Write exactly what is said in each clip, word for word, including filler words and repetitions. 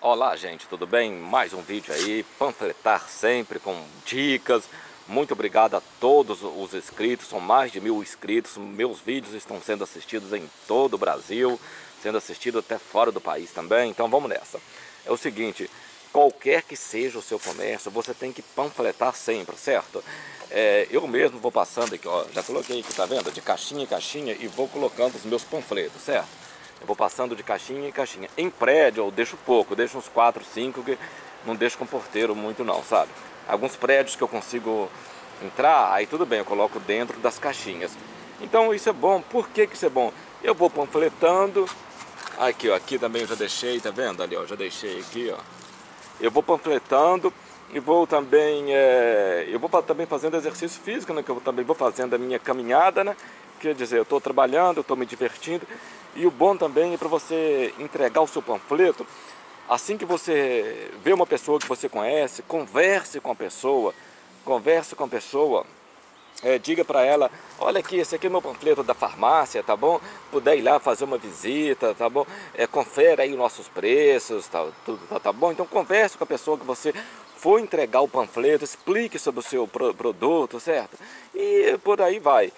Olá gente, tudo bem? Mais um vídeo aí, panfletar sempre com dicas. Muito obrigado a todos os inscritos, são mais de mil inscritos. Meus vídeos estão sendo assistidos em todo o Brasil, sendo assistidos até fora do país também, então vamos nessa. É o seguinte, qualquer que seja o seu comércio, você tem que panfletar sempre, certo? É, eu mesmo vou passando aqui, ó, já coloquei aqui, tá vendo? De caixinha em caixinha e vou colocando os meus panfletos, certo? Eu vou passando de caixinha em caixinha. Em prédio eu deixo pouco, eu deixo uns quatro, cinco, que não deixo com porteiro muito não, sabe? Alguns prédios que eu consigo entrar, aí tudo bem, eu coloco dentro das caixinhas. Então isso é bom. Por que que isso é bom? Eu vou panfletando. Aqui, ó, aqui também eu já deixei, tá vendo? Ali, ó, já deixei aqui, ó. Eu vou panfletando e vou também, é, eu vou também fazendo exercício físico, né? Que eu também vou fazendo a minha caminhada, né? Quer dizer, eu estou trabalhando, eu estou me divertindo. E o bom também é para você entregar o seu panfleto, assim que você vê uma pessoa que você conhece, converse com a pessoa, converse com a pessoa, é, diga para ela, olha aqui, esse aqui é meu panfleto da farmácia, tá bom? Puder ir lá fazer uma visita, tá bom? É, confere aí os nossos preços, tá, tudo, tá, tá bom? Então converse com a pessoa que você for entregar o panfleto, explique sobre o seu pro, produto, certo? E por aí vai.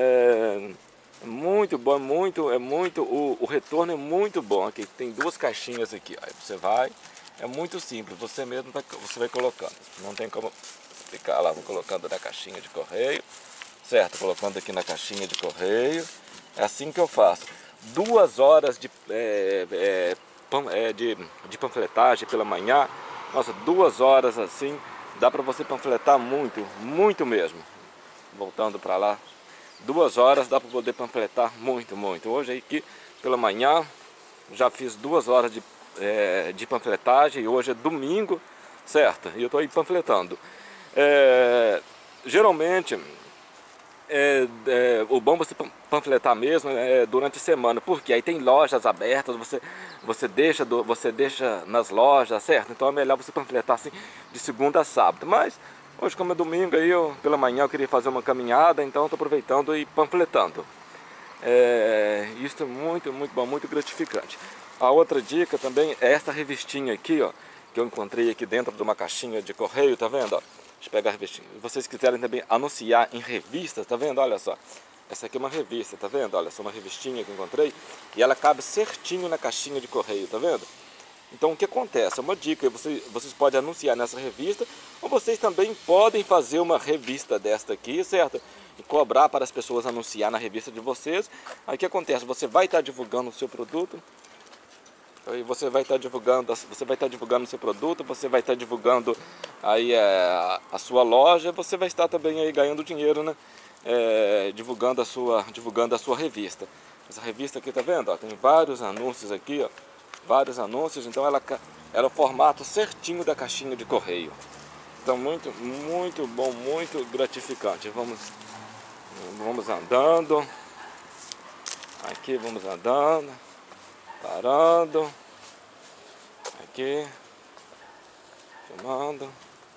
É, muito bom, muito, é muito, o, o retorno é muito bom. Aqui tem duas caixinhas aqui, aí você vai, é muito simples, você mesmo vai, você vai colocando, não tem como ficar lá, vou colocando na caixinha de correio, certo? Colocando aqui na caixinha de correio, é assim que eu faço. Duas horas de, é, é, é, de, de panfletagem pela manhã, nossa, duas horas assim, dá para você panfletar muito, muito mesmo. Voltando para lá. Duas horas dá para poder panfletar muito, muito. Hoje aqui pela manhã já fiz duas horas de, é, de panfletagem. Hoje é domingo, certo? E eu estou aí panfletando. É, geralmente é, é, o bom você panfletar mesmo é durante a semana, porque aí tem lojas abertas, você, você, deixa do, você deixa nas lojas, certo? Então é melhor você panfletar assim de segunda a sábado. Mas hoje, como é domingo, aí eu, pela manhã eu queria fazer uma caminhada, então estou aproveitando e panfletando. É, isso é muito, muito bom, muito gratificante. A outra dica também é essa revistinha aqui, ó, que eu encontrei aqui dentro de uma caixinha de correio, tá vendo? Ó? Deixa eu pegar a revistinha. Se vocês quiserem também anunciar em revistas, tá vendo? Olha só. Essa aqui é uma revista, tá vendo? Olha só, uma revistinha que eu encontrei. E ela cabe certinho na caixinha de correio, tá vendo? Então o que acontece? É uma dica, vocês, vocês podem anunciar nessa revista, ou vocês também podem fazer uma revista desta aqui, certo? E cobrar para as pessoas anunciar na revista de vocês. Aí o que acontece? Você vai estar divulgando o seu produto, aí você vai estar divulgando, você vai estar divulgando o seu produto, você vai estar divulgando aí é, a sua loja, você vai estar também aí ganhando dinheiro, né? É, divulgando a sua, divulgando a sua revista. Essa revista aqui, tá vendo? Ó, tem vários anúncios aqui, ó. Vários anúncios, então ela, ela é o formato certinho da caixinha de correio. Então muito, muito bom, muito gratificante. Vamos, vamos andando, aqui vamos andando, parando, aqui, filmando.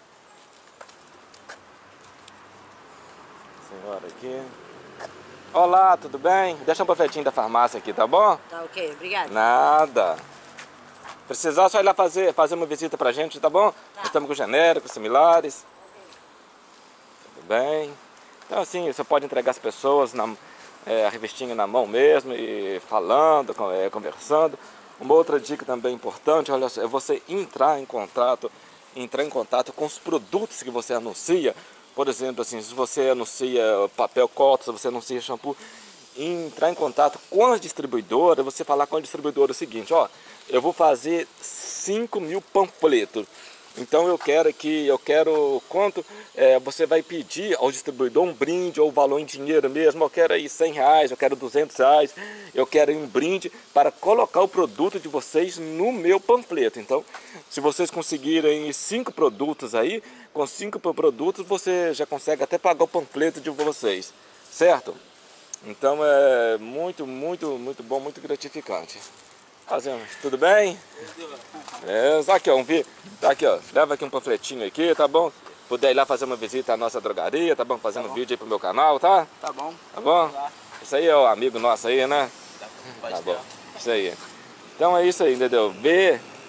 Senhora aqui. Olá, tudo bem? Deixa um panfletinho da farmácia aqui, tá bom? Tá ok, obrigada. Nada. Precisar, só ir lá fazer, fazer uma visita pra gente, tá bom? Tá. Nós estamos com genéricos, similares. Tudo bem. Então assim, você pode entregar as pessoas na, é, a revistinha na mão mesmo, e falando, é, conversando. Uma outra dica também importante, olha só, é você entrar em contato, entrar em contato com os produtos que você anuncia. Por exemplo, assim, se você anuncia papel cotton, se você anuncia shampoo, entrar em contato com as distribuidoras, você falar com a distribuidora o seguinte, ó, eu vou fazer cinco mil panfletos, então eu quero aqui, eu quero quanto, é, você vai pedir ao distribuidor um brinde ou valor em dinheiro mesmo, eu quero aí cem reais, eu quero duzentos reais, eu quero um brinde para colocar o produto de vocês no meu panfleto. Então, se vocês conseguirem cinco produtos aí, com cinco produtos você já consegue até pagar o panfleto de vocês, certo? Então é muito, muito, muito bom, muito gratificante. Fazendo, tudo bem? É, aqui ó, um vi, tá aqui ó, leva aqui um panfletinho aqui, tá bom? Puder ir lá fazer uma visita à nossa drogaria, tá bom? Fazendo tá um vídeo aí pro meu canal, tá? Tá bom. Tá bom? Isso aí é o amigo nosso aí, né? Tá bom, isso aí. Então é isso aí, entendeu? Vê,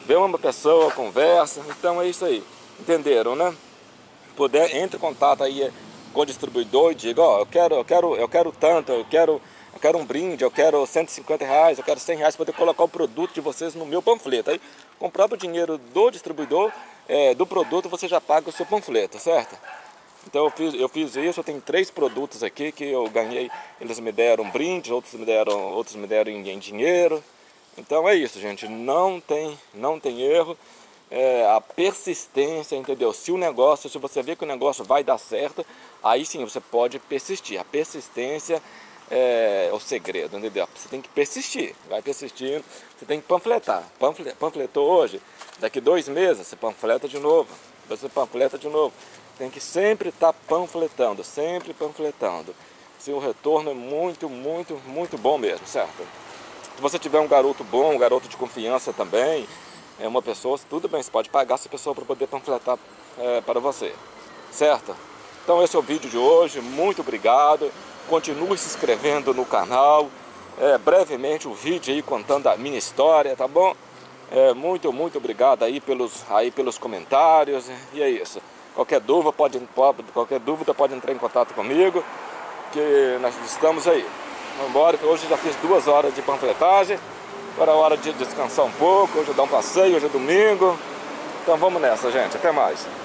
vê uma pessoa, conversa, então é isso aí, entenderam, né? Puder, entre em contato aí com o distribuidor e diga, ó, eu quero, eu quero, eu quero tanto, eu quero, eu quero um brinde, eu quero cento e cinquenta reais, eu quero cem reais para poder colocar o produto de vocês no meu panfleto. Aí, com o próprio dinheiro do distribuidor, é, do produto, você já paga o seu panfleto, certo? Então eu fiz, eu fiz isso, eu tenho três produtos aqui que eu ganhei, eles me deram brinde, outros me deram, outros me deram em, em dinheiro. Então é isso, gente, não tem, não tem erro. É, a persistência, entendeu? Se o negócio, se você vê que o negócio vai dar certo, aí sim você pode persistir. A persistência é o segredo, entendeu? Você tem que persistir, vai persistindo, você tem que panfletar. Panfle, panfletou hoje, daqui dois meses você panfleta de novo, você panfleta de novo. Tem que sempre estar panfletando, sempre panfletando. Se o retorno é muito, muito, muito bom mesmo, certo? Se você tiver um garoto bom, um garoto de confiança também, é uma pessoa, tudo bem, você pode pagar essa pessoa para poder panfletar é, para você, certo? Então esse é o vídeo de hoje, muito obrigado, continue se inscrevendo no canal, é, brevemente o vídeo aí contando a minha história, tá bom? É, muito, muito obrigado aí pelos, aí pelos comentários, e é isso. Qualquer dúvida pode, pode, qualquer dúvida pode entrar em contato comigo, que nós estamos aí. Vamos embora, que hoje já fiz duas horas de panfletagem. Agora é hora de descansar um pouco, hoje é dar um passeio, hoje é domingo. Então vamos nessa, gente. Até mais.